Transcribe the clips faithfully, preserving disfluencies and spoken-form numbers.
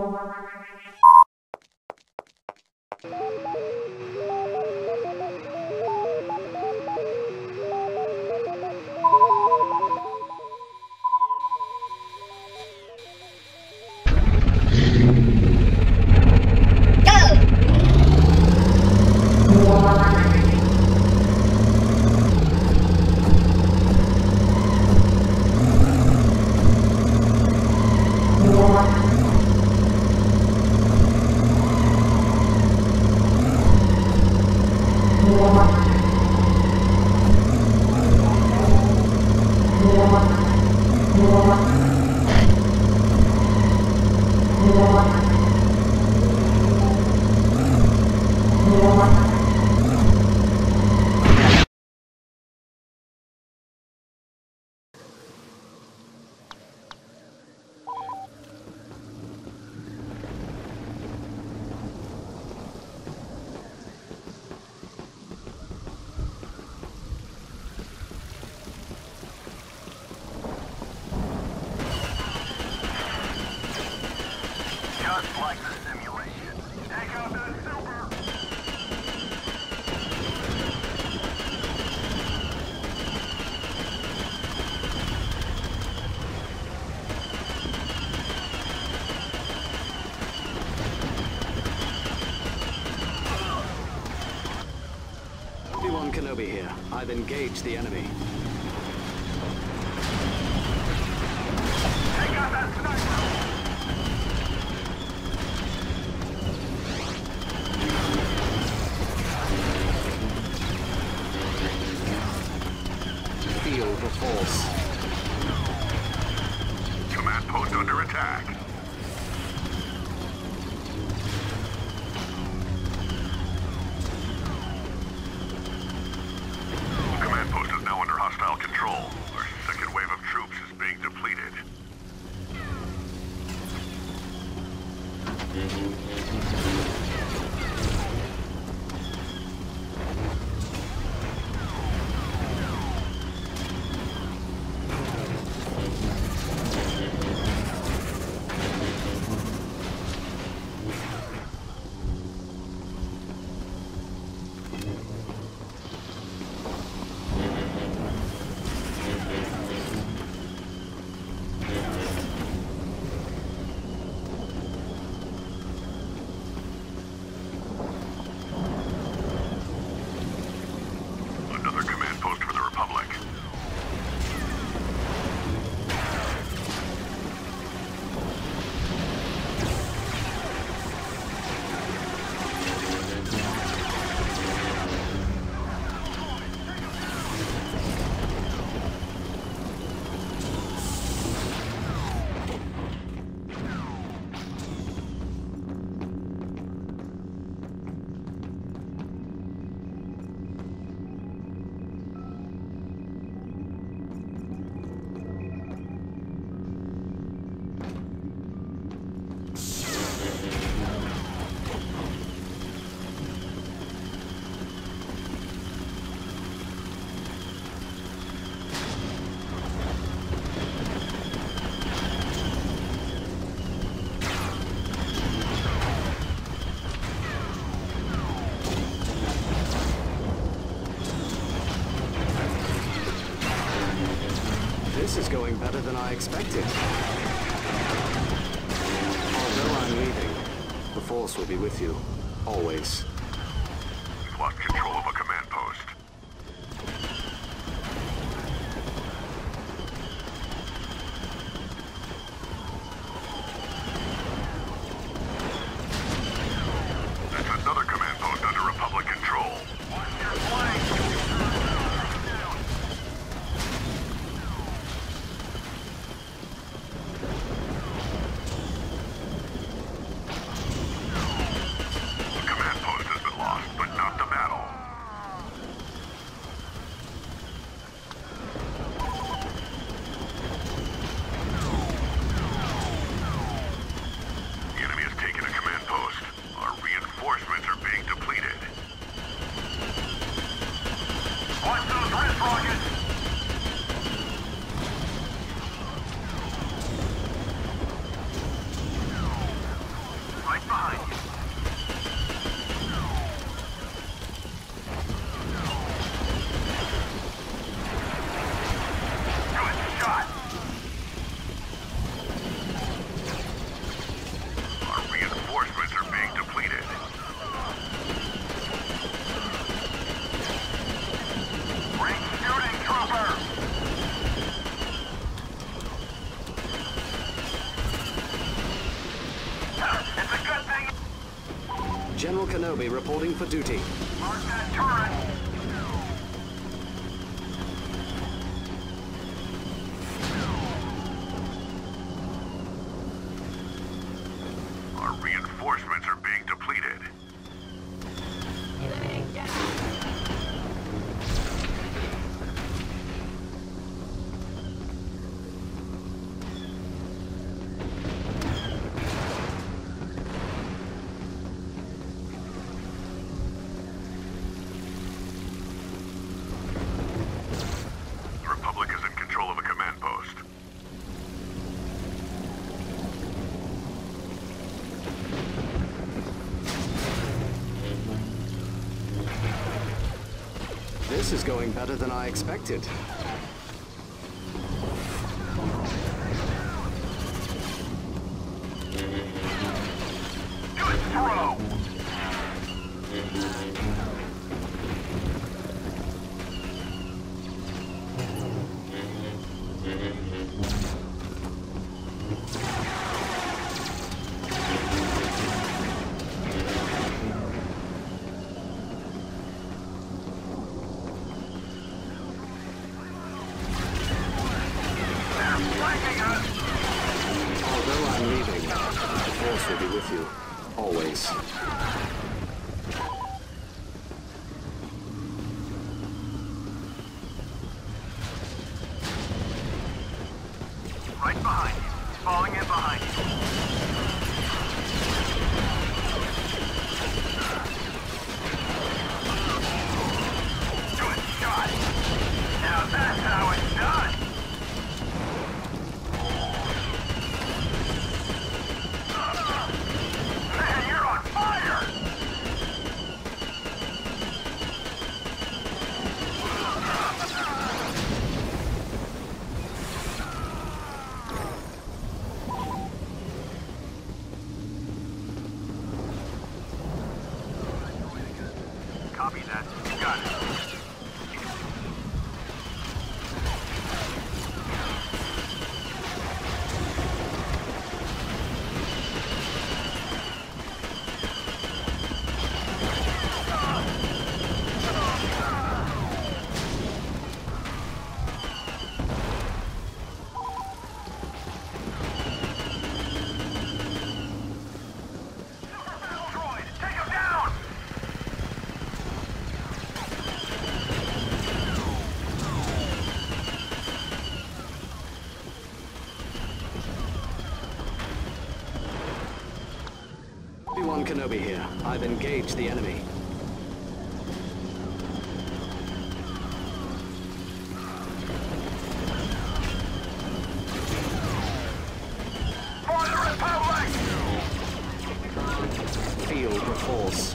Just like the simulation. Take out that super! Obi-Wan Kenobi here. I've engaged the enemy. Take out that sniper! Feel the force. Command post under attack. Command post is now under hostile control. Our second wave of troops is being depleted. Another command post for the Republic. This is going better than I expected. Although I'm leaving, the Force will be with you. Always. We've lost control of a command post. That's another command post under Republic control. Watch your flank! The command post has been lost, but not the battle. General Kenobi reporting for duty. Mark that turret! Our reinforcements are being depleted. The Republic is in control of a command post. This is going better than I expected. Good throw! They're flanking us! Although I'm leaving, the Force will be with you. Always. Right behind you. Falling in behind you. Good shot. Now that's how it's done. Man, you're on fire. Copy that. You got it. Droid, take him down! Obi-Wan Kenobi here. I've engaged the enemy. For the Republic! Feel the Force.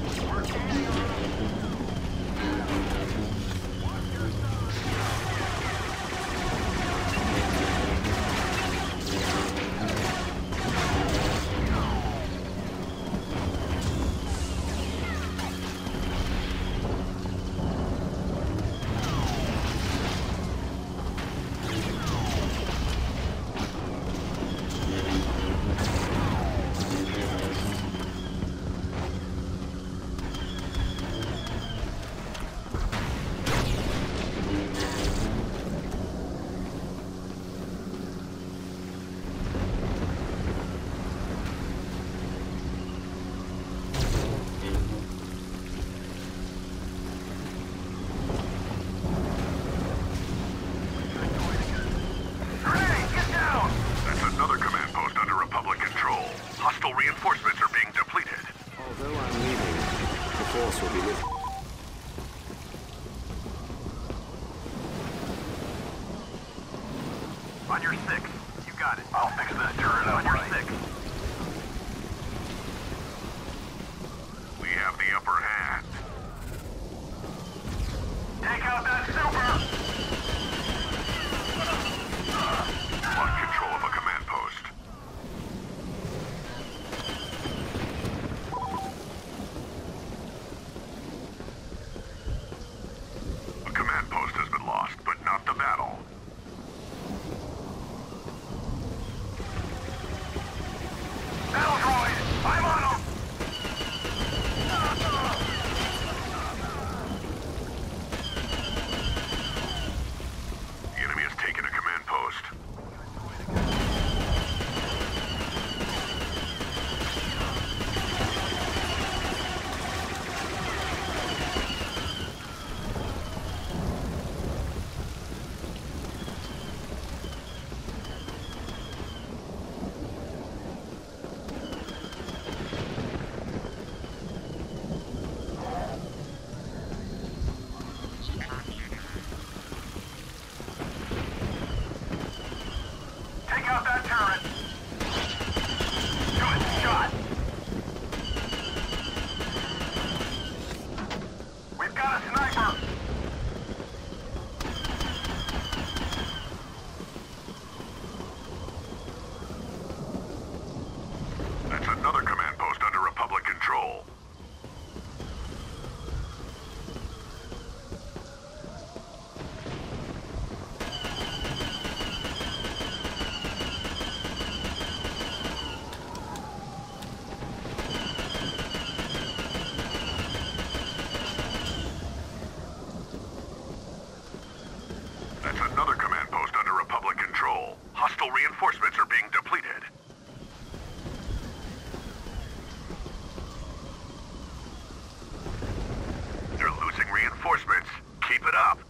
Grenade, get down! That's another command post under Republic control. Hostile reinforcements are being depleted. Although I'm leaving, the Force will be with you. On your six. You got it. I'll fix this turret on your six. We have the upper hand. Take out that super! On control of a command post. A command post has been lost, but not the battle. Battle droid! I'm on him! Hostile reinforcements are being depleted. You're losing reinforcements. Keep it up.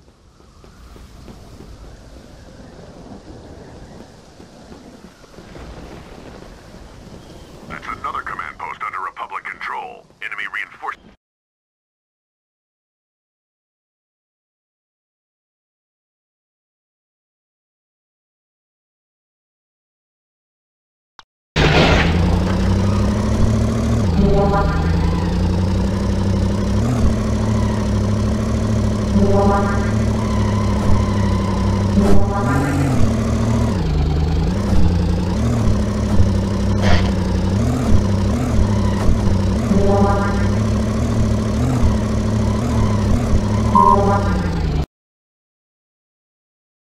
That's another